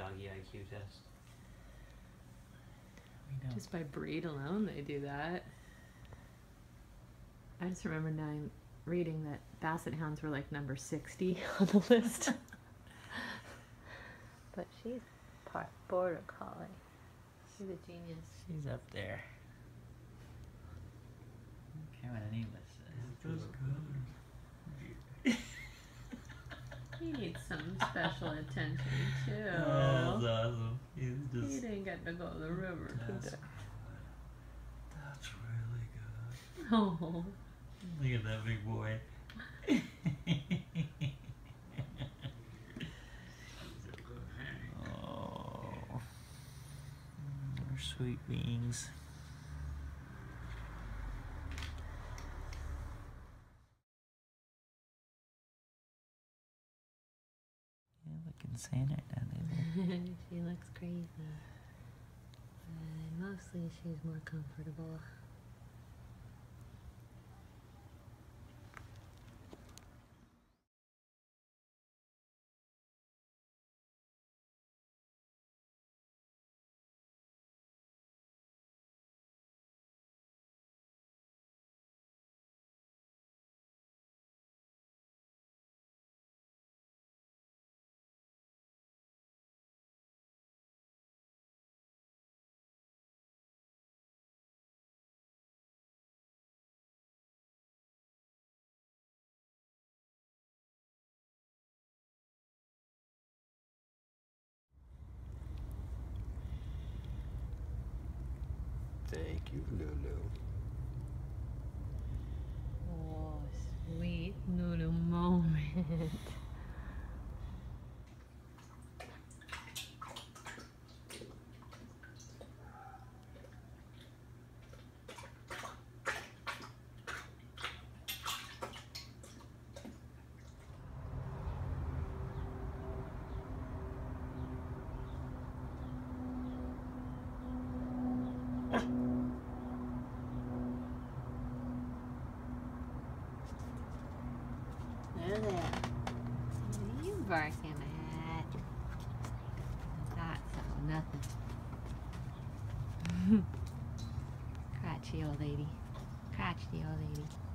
doggy IQ test. Just by breed alone, they do that. I just remember reading that Basset Hounds were like number 60 on the list. But she's part border collie. She's a genius. She's up there. Okay, what any list says. He needs some special attention too. Oh, that's awesome. He didn't get to go to the river today. That's really good. Oh. Look at that big boy. Oh, they're sweet beings. Yeah, looking Santa down there. She looks crazy. But mostly she's more comfortable. Thank you, Lulu. Oh, sweet Lulu moment. There. What are you barking at? Thought so, nothing. Crotchety old lady. Crotchety old lady.